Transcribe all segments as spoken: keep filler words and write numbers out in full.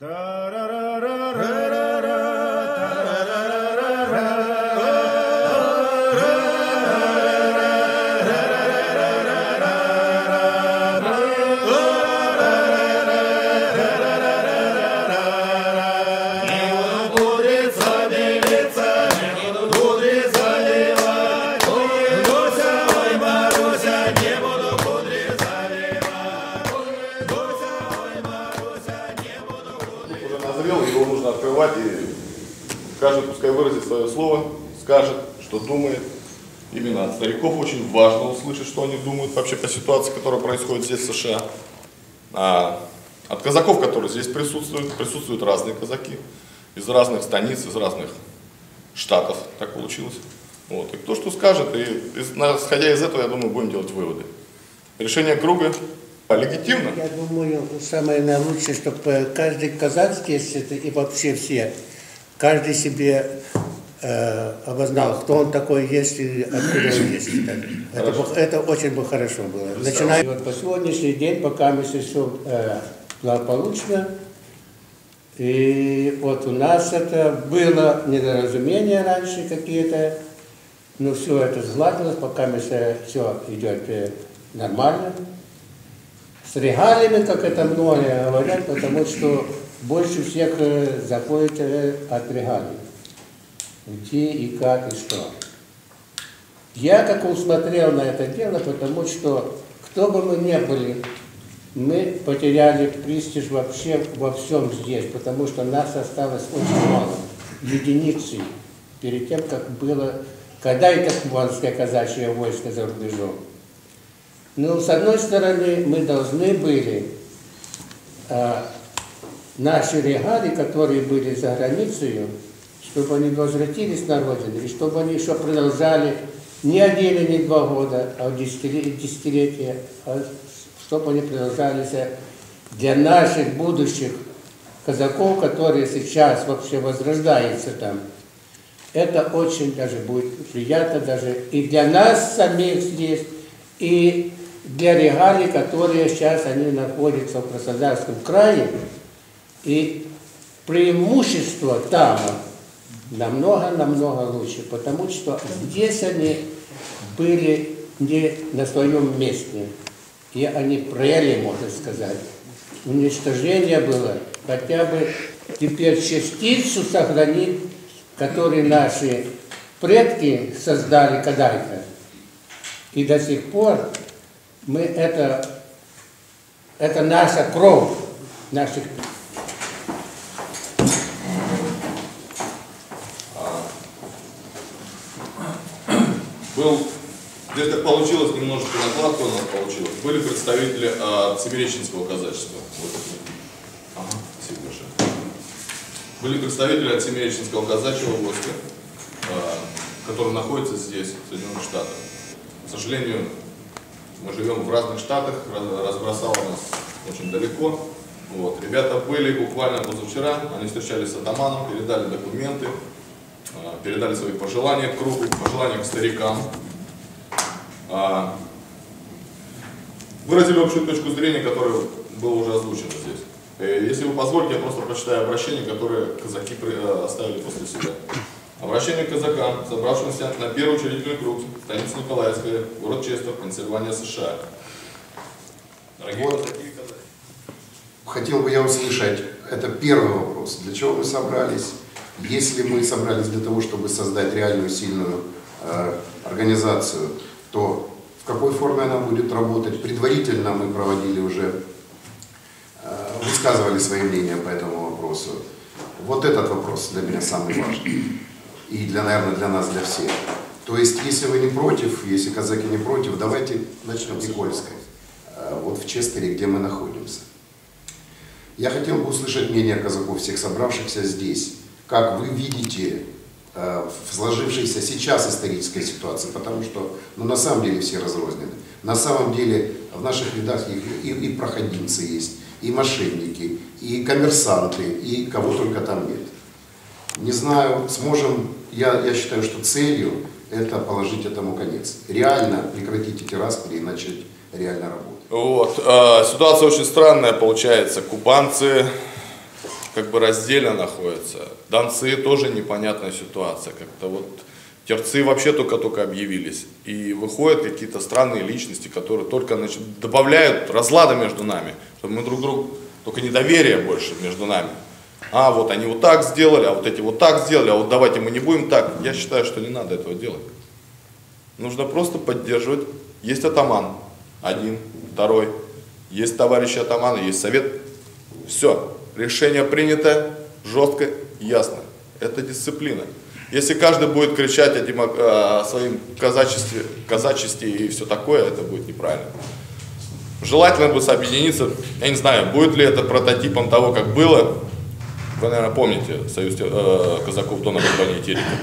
Его нужно открывать, и каждый пускай выразит свое слово, скажет, что думает. Именно от стариков очень важно услышать, что они думают вообще по ситуации, которая происходит здесь, в США. А от казаков, которые здесь присутствуют, присутствуют разные казаки, из разных станиц, из разных штатов, так получилось. Вот. И кто что скажет, и исходя из этого, я думаю, будем делать выводы. Решение круга легитимно? Я думаю, самое наилучшее, чтобы каждый казацкий, и вообще все, каждый себе э, обознал, кто он такой есть и откуда он есть. Это, бы, это очень бы хорошо было. Начиная вот по сегодняшний день, пока мы все э, благополучно, и вот у нас это было недоразумение раньше какие-то, но все это сгладилось, пока мы все, все идет э, нормально. С регалиями, как это многие говорят, потому что больше всех заходит от регалий. Где и как и что. Я как усмотрел на это дело, потому что кто бы мы ни были, мы потеряли престиж вообще во всем здесь, потому что нас осталось очень мало, единицы, перед тем, как было, когда это кубанское казачье войско за рубежом. Но, с одной стороны, мы должны были а, наши регалии, которые были за границей, чтобы они возвратились на родину, и чтобы они еще продолжали не один и не два года, а десятилетия, а чтобы они продолжались для наших будущих казаков, которые сейчас вообще возрождаются там. Это очень даже будет приятно, даже и для нас самих здесь, и для регалий, которые сейчас они находятся в Краснодарском крае, и преимущество там намного-намного лучше, потому что здесь они были не на своем месте, и они прели, можно сказать. Уничтожение было хотя бы теперь частицу сохранить, которую наши предки создали когда-то. И до сих пор мы это, это наша кровь, наших. Был, здесь как получилось, немножечко накладка у нас получилась. Были представители от Семиреченского казачества. Вот. Ага, спасибо большое. Были представители от Семиреченского казачьего войска, который находится здесь, в Соединенных Штатах. К сожалению, мы живем в разных штатах, разбросало нас очень далеко. Вот. Ребята были буквально позавчера, они встречались с атаманом, передали документы, передали свои пожелания к кругу, пожелания к старикам. Выразили общую точку зрения, которая была уже озвучена здесь. Если вы позволите, я просто прочитаю обращение, которое казаки оставили после себя. Обращение к казакам, собравшимся на первый учредительный круг, станица Николаевская, город Честер, Пенсильвания, США. Дорогие вот. казаки и казаки. Хотел бы я услышать, это первый вопрос, для чего мы собрались? Если мы собрались для того, чтобы создать реальную сильную э, организацию, то в какой форме она будет работать? Предварительно мы проводили уже, э, высказывали свои мнения по этому вопросу. Вот этот вопрос для меня самый важный. И, для, наверное, для нас, для всех. То есть, если вы не против, если казаки не против, давайте начнем с Никольской, вот в Честере, где мы находимся. Я хотел бы услышать мнение казаков, всех собравшихся здесь. Как вы видите в сложившейся сейчас исторической ситуации, потому что, ну, на самом деле все разрознены. На самом деле в наших рядах и, и, и проходимцы есть, и мошенники, и коммерсанты, и кого только там нет. Не знаю, сможем, я, я считаю, что целью это положить этому конец. Реально прекратить эти распри и начать реально работать. Вот. Э, ситуация очень странная получается. Кубанцы как бы раздельно находятся. Донцы тоже непонятная ситуация. Как-то вот терцы вообще только-только объявились. И выходят какие-то странные личности, которые только значит, добавляют разлада между нами, чтобы мы друг другу, только недоверие больше между нами. А вот они вот так сделали, а вот эти вот так сделали, а вот давайте мы не будем так. Я считаю, что не надо этого делать. Нужно просто поддерживать. Есть атаман, один, второй. Есть товарищи атаманы, есть совет. Все, решение принято, жестко, ясно. Это дисциплина. Если каждый будет кричать о, демок... о своем казачестве, казачестве и все такое, это будет неправильно. Желательно бы объединиться, я не знаю, будет ли это прототипом того, как было. Вы, наверное, помните союз э, казаков Дона Горбани и Терека.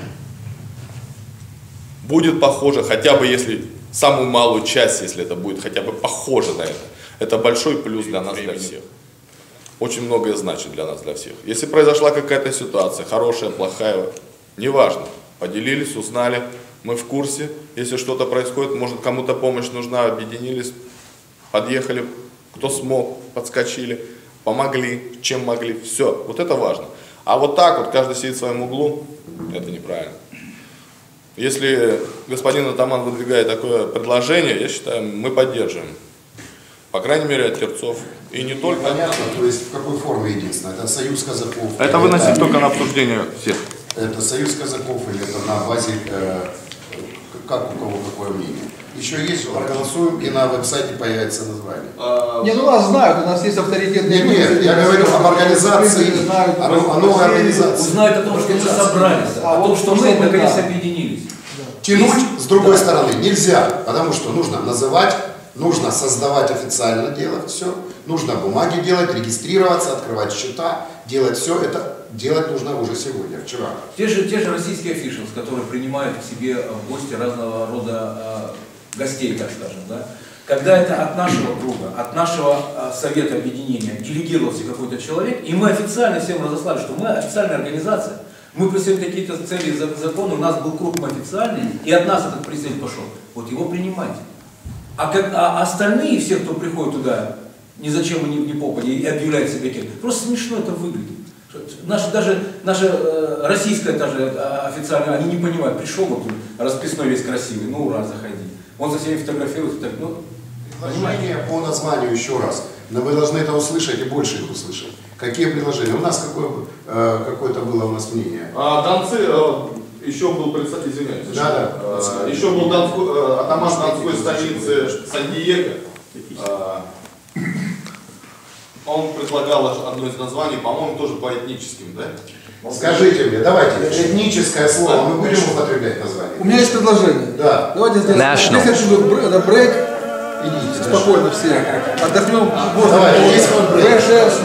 Будет похоже, хотя бы если самую малую часть, если это будет хотя бы похоже на это. Это большой плюс для нас, для всех. Очень многое значит для нас, для всех. Если произошла какая-то ситуация, хорошая, плохая, неважно. Поделились, узнали, мы в курсе. Если что-то происходит, может кому-то помощь нужна, объединились, подъехали, кто смог, подскочили, помогли, чем могли. Все, вот это важно. А вот так вот, каждый сидит в своем углу, это неправильно. Если господин атаман выдвигает такое предложение, я считаю, мы поддерживаем. По крайней мере, от терцов. И не только. Понятно, то есть в какой форме единственное? Это союз казаков? Это выносить только на обсуждение всех. Это союз казаков или это на базе, э, как у кого какое мнение? Еще есть, проголосуем, и на веб-сайте появится название. А... Не, ну нас знают, у нас есть авторитетные люди. Нет, нет, я говорю об организации, о, о новой организации. Узнают о том, что мы собрались, о том, что мы наконец объединились. Тянуть, с другой стороны, нельзя, потому что нужно называть, нужно создавать официально, делать все, нужно бумаги делать, регистрироваться, открывать счета, делать все это, делать нужно уже сегодня, вчера. Те же, те же российские officials, которые принимают к себе в гости разного рода э, гостей, так скажем, да? Когда это от нашего круга, от нашего э, совета объединения делегировался какой-то человек, и мы официально всем разослали, что мы официальная организация, мы представили какие-то цели закона, у нас был круг официальный, и от нас этот представитель пошел. Вот его принимайте. А, как, а остальные, все, кто приходит туда, ни зачем не, не попади и объявляют себя кем, просто смешно это выглядит. Наши, даже наша э, российская даже э, официальная, они не понимают, пришел вот расписной весь красивый, ну ура, заходи. Он со всеми фотографируется, так, ну, предложения по названию еще раз. Но вы должны это услышать и больше их услышать. Какие предложения? У нас какое, э, какое-то было у нас мнение. А, Донцы, э, еще был представитель, извиняюсь. Да, да. Э, еще был Донской, э, атаман Донской станицы Сан-Диего. Э, он предлагал одно из названий, по-моему, тоже по этническим, да? Скажите мне, давайте, этническое слово, мы будем употреблять название? У меня есть предложение. Да. Давайте здесь брейк. Идите, спокойно все. Отдохнем. Давай, есть вот брейк.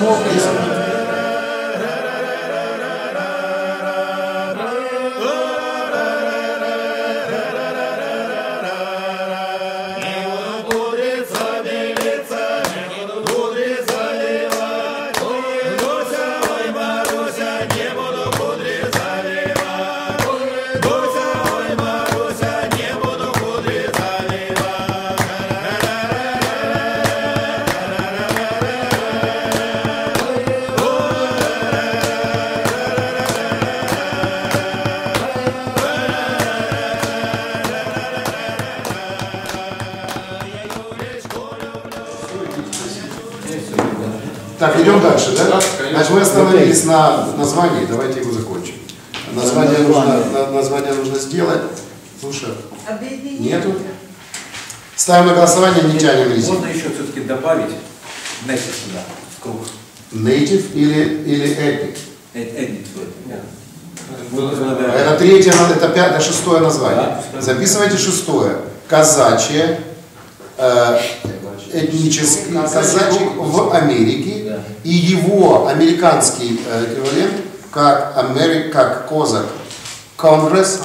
Так, идем дальше, да? Значит, мы остановились на названии, давайте его закончим. Название нужно, название нужно сделать. Слушай, нету? Ставим на голосование, не тянем резину. Можно еще все-таки добавить native сюда, в круг. Native или, или ethnic? Ethnic, да. Это третье, это пятое, шестое название. Записывайте шестое. Казачье, э, этнический казачек в Америке и его американский эквивалент как, Амери... как Козак Конгресс.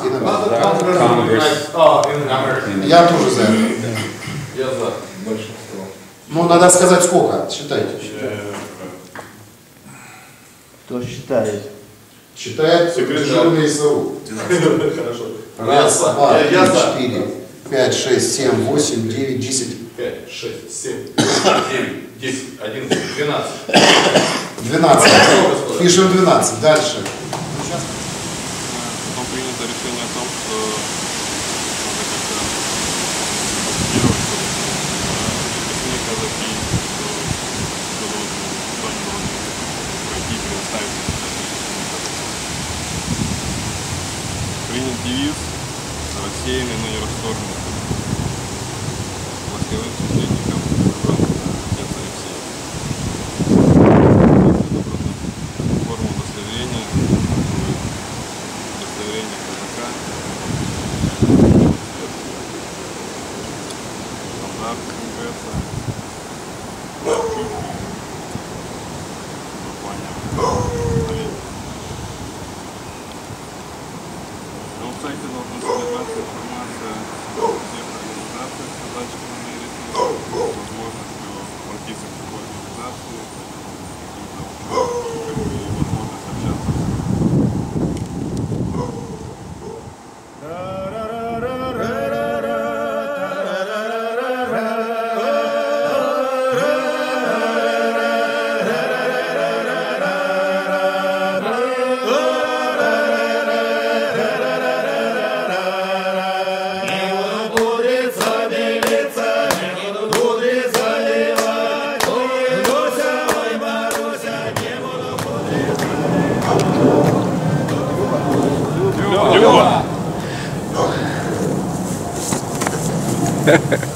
Я тоже за это. Я за. Ну, надо сказать сколько, считайте. Кто считает? Считает дежурный ИСУ. Хорошо. Раз, два, три, четыре, пять, шесть, семь, восемь, девять, десять. пять, шесть, семь, девять, десять, одиннадцать, двенадцать. двенадцать. Пишем двенадцать. Дальше. Потом принято решение о том, что надо как-то делать записные казаки, что кто должен, кто не должен пройти и предоставить. Принят девиз рассеянный, но не расторгнутый. Москвовым священником отец Алексей. Форму удостоверения, удостоверение казака, стандарт МГСа, чуть на сайте должна содержаться информация о всех организациях казачьих Америки, возможностью обратиться к такой организации, и возможность общаться с Лёва!